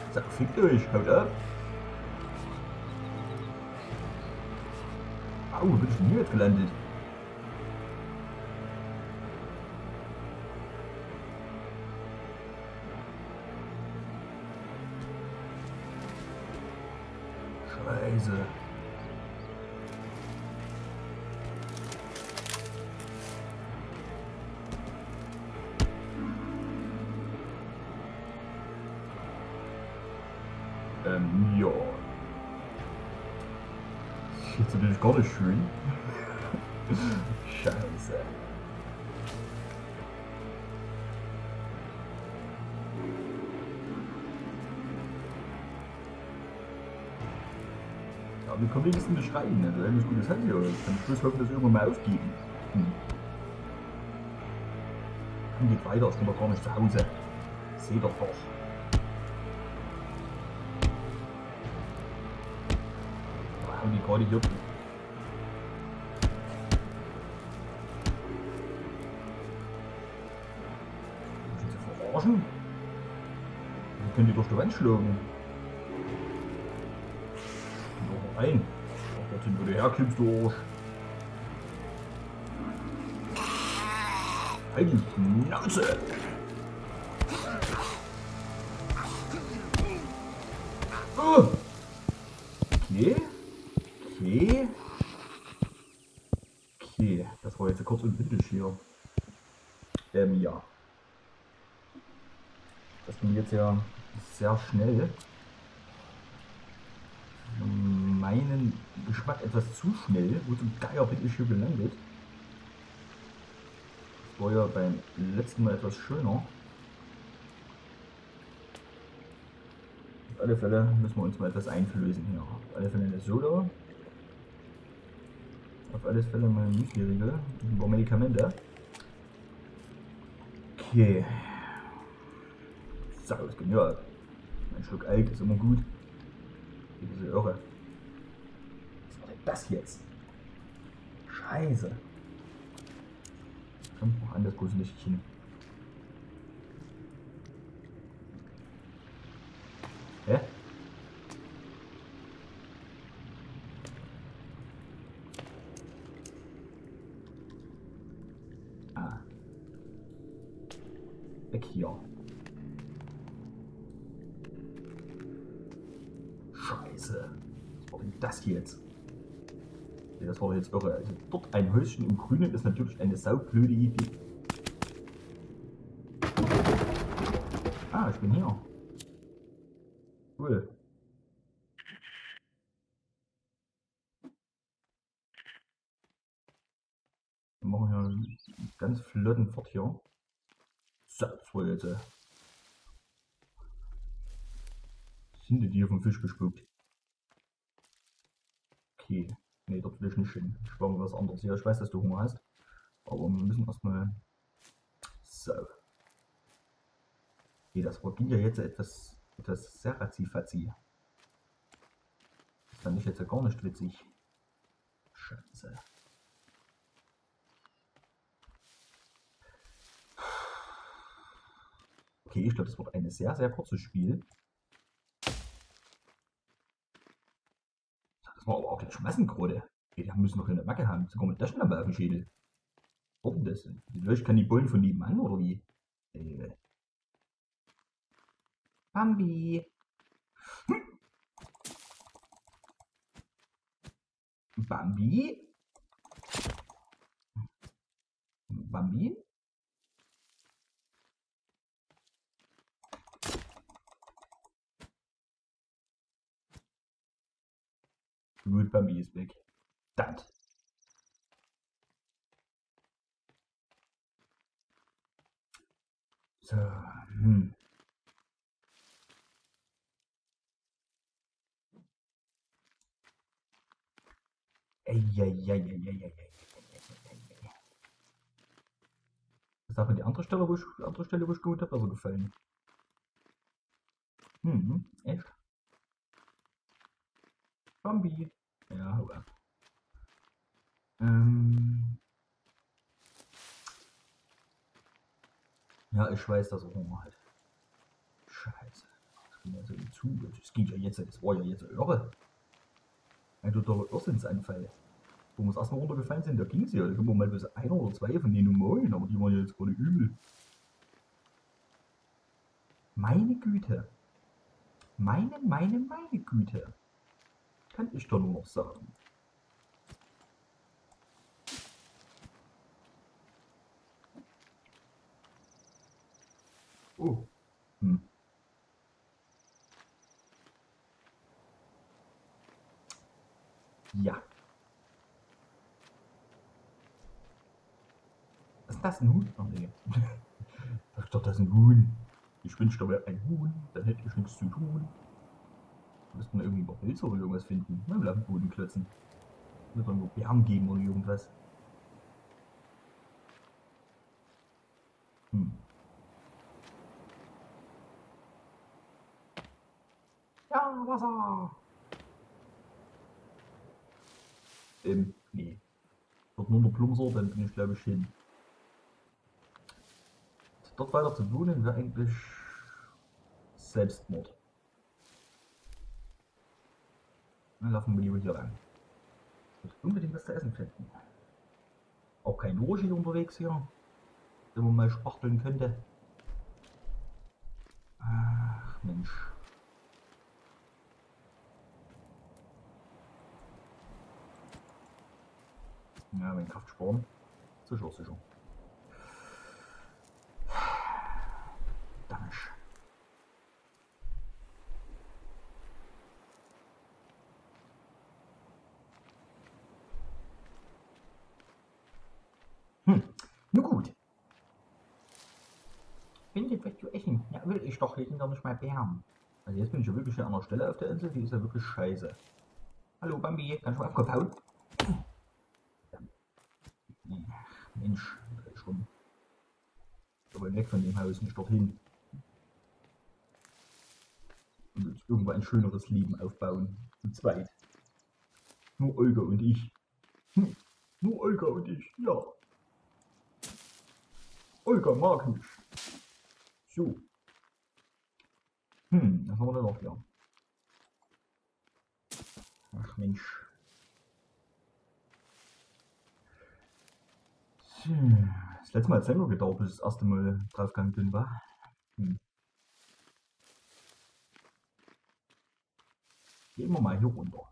So, fickt euch, haut ab. Au, wo bin ich denn hier jetzt gelandet? Scheiße. Ja. Das ist jetzt natürlich gar nicht schön. Scheiße. Ja, wir kommen wenigstens nicht rein, also eigentlich gutes Hand hier. Ich kann am Schluss hoffen, dass wir irgendwann mal aufgeben. Komm, geht weiter, ich bin doch gar nicht zu Hause. Seht doch doch. Haben die gerade hier. Müssen sie verarschen? Wie können die durch die Wand schlagen? Noch rein. Ach, dorthin, wo du herkommst, du Arsch. Halt die Schnauze! Oh. Okay. Okay. Okay, das war jetzt kurz und bündig hier. Ja. Das ging jetzt ja sehr schnell. Für meinen Geschmack etwas zu schnell. Wo zum Geier bin ich hier gelandet? Das war ja beim letzten Mal etwas schöner. Auf alle Fälle müssen wir uns mal etwas einflößen hier. Auf alle Fälle eine Soda. Auf alle Fälle mal ein Müsli-Riegel. Ein paar Medikamente. Okay. So, ist genial. Ein Schluck alt ist immer gut. Diese Irre. Was war denn das jetzt? Scheiße. Komm, noch an das große Lichtchen. Hä? Ah. Weg hier. Scheiße. Was war denn das jetzt? Nee, das war jetzt irre. Also dort ein Häuschen im Grünen ist natürlich eine saublöde Idee. Ah, ich bin hier. Cool. Wir machen hier einen ganz flotten Fahrt hier. So, das war jetzt. Sind die vom Fisch bespuckt? Okay. Nee, dort will ich nicht hin. Ich war mal was anderes. Ja, ich weiß, dass du Hunger hast. Aber wir müssen erstmal. So. Okay, das ging ja jetzt etwas sehr ratzi-fatzi. Das fand ich jetzt ja gar nicht witzig. Scheiße. Okay, ich glaube, das wird ein sehr, sehr kurzes Spiel. Das war aber auch gleich Massenkrode. Die müssen noch eine Macke haben. Sogar mit Taschenlampe auf dem Schädel. Was denn das? Die Leute kann die Bullen von nebenan oder wie? Bambi. Bambi? Bambi? Gut, Bambi ist weg. Verdammt. So, Eieieiei. Das hat mir die andere Stelle, wo ich gewohnt habe, besser gefallen. Echt? Bambi. Ja, hau ab. Ja, ich weiß, dass er Hunger hat. Scheiße. Also zu, das geht ja jetzt, das war ja jetzt irre. Ein totaler Irrsinnsanfall. Wo wir das erstmal runtergefallen sind, da ging es ja. Da können wir mal bis einer oder zwei von denen normalen, aber die waren ja jetzt gerade übel. Meine Güte. Meine Güte. Kann ich doch nur noch sagen. Oh. Hm. Ja. Was ist das, ein Huhn? Ach nee. Ich dachte, das ist ein Huhn. Ich wünschte, da wäre ein Huhn, dann hätte ich nichts zu tun. Müssten wir irgendwie noch Pilze oder irgendwas finden. Na, wir auf den Boden klötzen. Wird dann nur Bären geben oder irgendwas. Hm. Ja, Wasser! Nee. Dort nur der Plumpser, dann bin ich glaube ich hin. Dort weiter zu wohnen wäre eigentlich Selbstmord. Dann laufen wir lieber hier lang. Ich muss unbedingt was zu essen finden. Auch kein Roshi unterwegs hier, den man mal spachteln könnte. Ach Mensch. Ja, wenn Kraft sparen. Sicher, sicher. Danke. Nun gut. Findet was zu essen. Ja, will ich doch. Hier sind doch nicht mal Bären. Also jetzt bin ich ja wirklich hier an der Stelle auf der Insel, die ist ja wirklich scheiße. Hallo Bambi, kannst du mal aufgebaut? Mensch, schon. Aber weg von dem Haus, nicht dorthin. Und uns irgendwo ein schöneres Leben aufbauen. Zu zweit. Nur Olga und ich. Nur Olga und ich, ja. Olga mag mich. So. Was haben wir denn noch hier? Ach Mensch. Das letzte Mal hat es länger gedauert, bis ich das erste Mal draufgegangen bin, war. Gehen wir mal hier runter.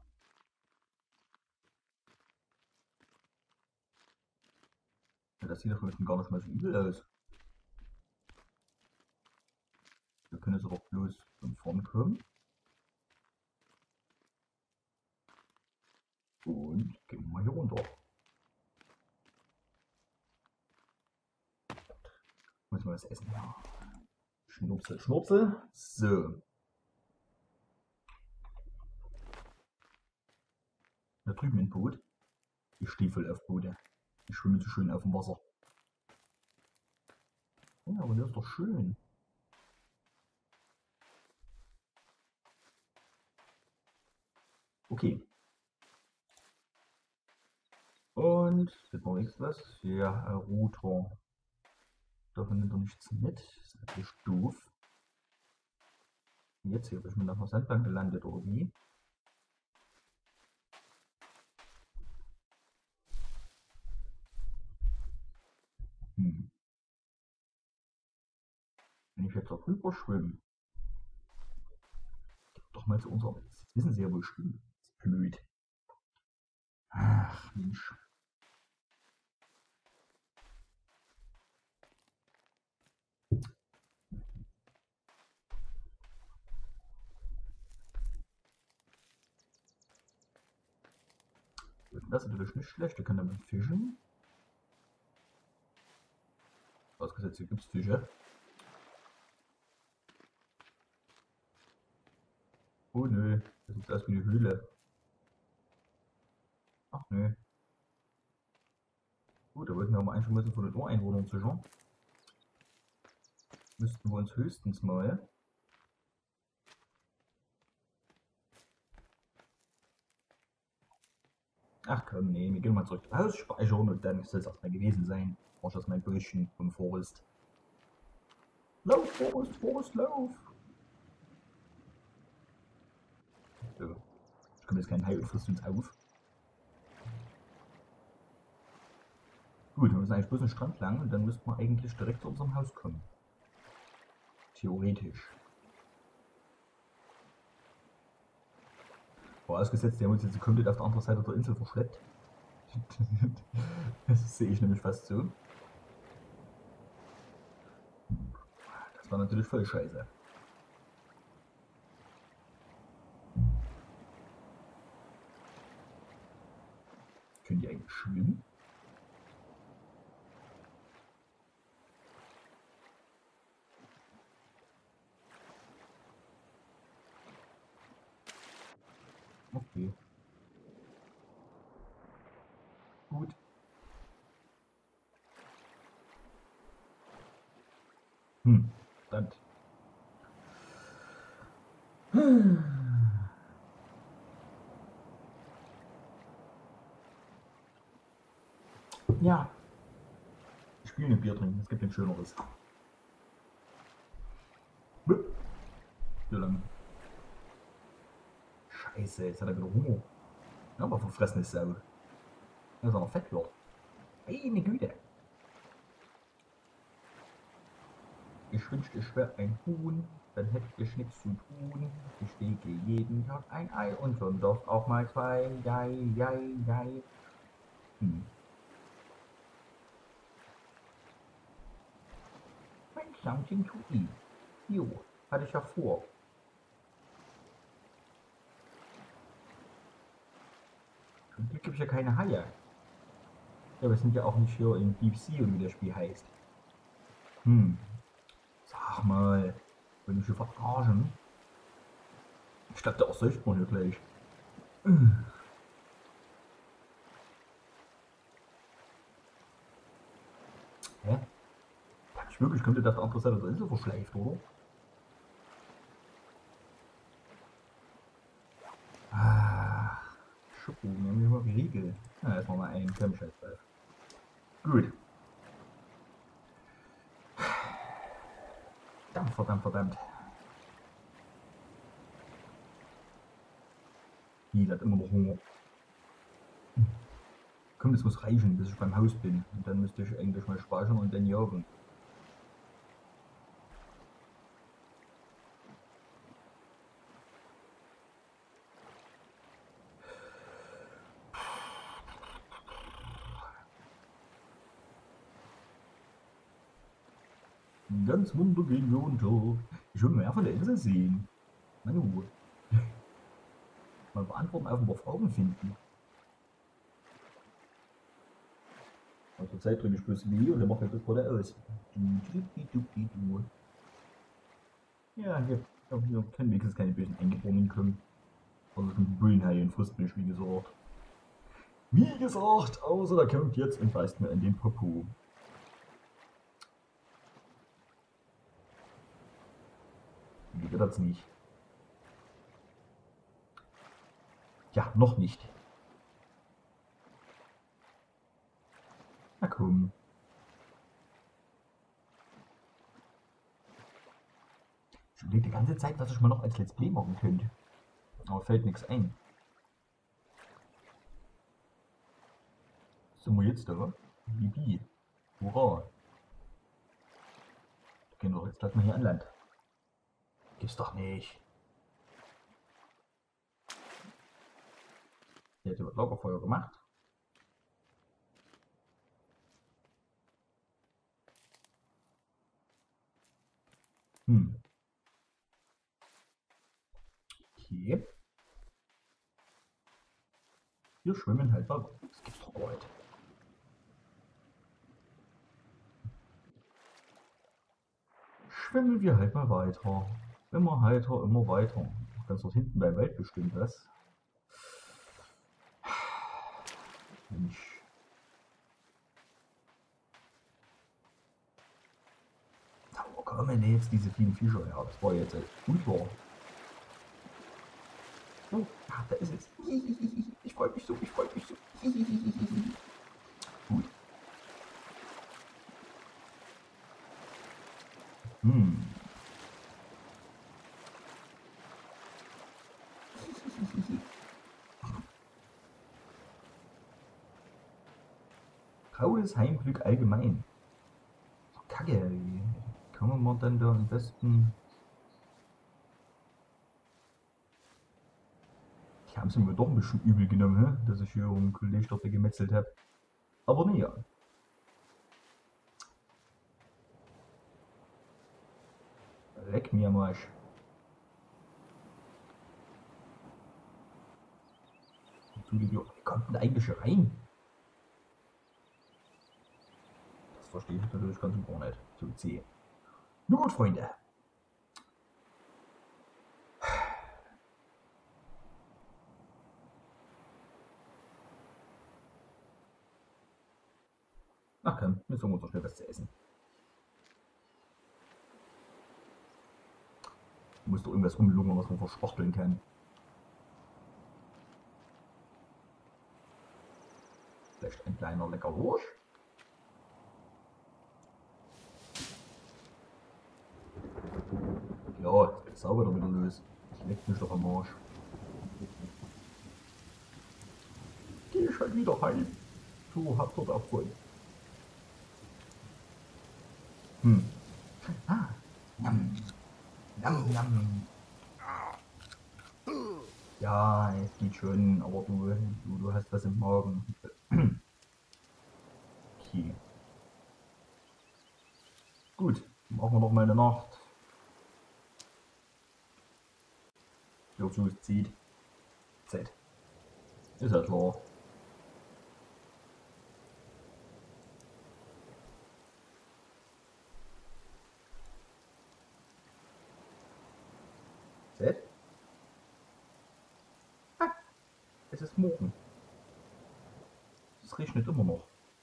Ja, das sieht doch gar nicht mal so übel aus. Wir können jetzt aber bloß von vorn kommen. Und gehen wir mal hier runter. Muss mal was essen. Ja. Schnurzel, Schnurzel. So. Da drüben ein Boot. Ich stehe voll auf Boote. Ich schwimme so schön auf dem Wasser. Ja, aber das ist doch schön. Okay. Und jetzt noch nichts was. Ja, Router. Davon nimmt er nichts mit. Das ist natürlich doof. Jetzt hier bin ich mit einer Sandbank gelandet, oder wie? Wenn ich jetzt auch rüber schwimme, doch mal zu unserem. Jetzt wissen sie ja, wo ich schwimme. Das ist blöd. Ach, Mensch. Das ist natürlich nicht schlecht. Wir können damit fischen. Ausgesetzt, hier gibt es Fische. Oh nö, das sieht aus wie eine Höhle. Ach nö. Gut, da wollten wir aber eigentlich müssen von den Ureinwohnern sichern. Müssten wir uns höchstens mal. Ach komm, nee, wir gehen mal zurück ausspeichern und dann soll es erstmal gewesen sein. Mach das mein Bürschchen vom Forest. Lauf, Forest, Forest, lauf! So. Ich komme jetzt kein Hai und frisst uns auf. Gut, wir müssen eigentlich bloß den Strand lang und dann müssten wir eigentlich direkt zu unserem Haus kommen. Theoretisch. Vorausgesetzt, die haben uns jetzt komplett auf der anderen Seite der Insel verschleppt. Das sehe ich nämlich fast so. Das war natürlich voll scheiße. Können die eigentlich schwimmen? Okay. Gut. Verdammt. Ja. Ich spiele ein Bier trinken, es gibt ein schöneres. So lang. Scheiße, jetzt hat er wieder Hunger. Ja, aber verfressen ist Sau. Dass er noch fett wird. Meine Güte. Ich wünschte, ich wäre ein Huhn, dann hätte ich nichts zu tun. Ich lege jeden Tag ein Ei und sonntag auch mal zwei. Jei, jei, jei. Find something to eat. Jo, hatte ich ja vor. Zum Glück gibt es ja keine Haie. Ja, wir sind ja auch nicht hier in Deep Sea, wie das Spiel heißt. Sag mal, wenn ich hier verarschen. Ich glaube, der säuft man hier gleich. Hä? Hab ich wirklich komplett auf der anderen Seite der Insel verschleift, oder? Ach, Schuppu, wir haben hier mal Riegel. Na, erstmal mal einen Klemmscheiß drauf. Gut. Verdammt, verdammt, verdammt. Die hat immer noch Hunger. Komm, das muss reichen, bis ich beim Haus bin. Und dann müsste ich eigentlich mal speichern und dann jagen. Ganz Wunder gehen wir unter. Ich will mehr von der Insel sehen. Manu. Mal Antworten auf ein paar Fragen finden. Und zur Zeit drücke ich bloß W und dann macht er das gerade aus. Ja, hier können wenigstens keine bösen Eingeborenen kommen. Also ein Bullenhai und frisst mich, wie gesagt. Wie gesagt, außer der kommt jetzt und beißt mir in den Popo. Wie geht das nicht? Ja, noch nicht. Na komm. Ich überlege die ganze Zeit, was ich mal noch als Let's Play machen könnte. Aber fällt nichts ein. Sind wir jetzt da? Bibi. Hurra. Da gehen wir jetzt gleich mal hier an Land. Gibt's doch nicht. Hier wird Lagerfeuer gemacht. Okay. Wir schwimmen halt mal. Das gibt's doch gar nicht. Schwimmen wir halt mal weiter. Immer heiter, immer weiter. Ganz dort hinten beim Wald bestimmt was. Mensch. Na, wo kommen denn jetzt diese vielen Fische her? Das war jetzt unklar. Oh, ja, da ist es. Ich freue mich so, ich freue mich so. Gut. Graues Heimglück allgemein. Kacke, wie kann man dann da am besten... Die haben es mir doch ein bisschen übel genommen, hä? Dass ich hier um einen Kollegen dort gemetzelt habe. Aber nee, ja. Leck mir am Arsch. Wie kommt denn eigentlich hier rein? Das verstehe ich natürlich ganz und gar nicht. So zäh. Nun gut, Freunde. Ach komm, jetzt holen wir uns doch schnell was zu essen. Muss doch irgendwas rumlungern, was man verspachteln kann. Vielleicht ein kleiner lecker Wurst. Ja, jetzt geht's sauber wieder los. Ich leck mich doch am Arsch. Geh schon wieder heim. Du habt dort auch voll. Ah. Nam. Nam, nam. Ja, es geht schon, aber du hast was im Magen. Okay. Gut, machen wir noch mal eine Nacht. Hierzu ist zieht. Z. Ist ja klar. Z. Ah, es ist morgen. Es regnet immer noch.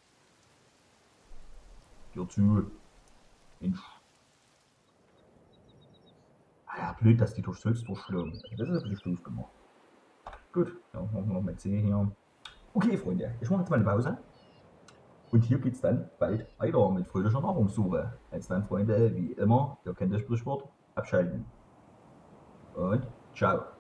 Hierzu. Mensch. Ah ja, blöd, dass die durchs Holz durchschlagen. Das ist ein bisschen doof gemacht. Gut, dann machen wir noch mal C hier. Okay, Freunde, ich mache jetzt mal eine Pause. Und hier geht's dann bald weiter mit fröhlicher Nahrungssuche. Als dann, Freunde, wie immer, ihr kennt das Sprichwort, abschalten. Und ciao.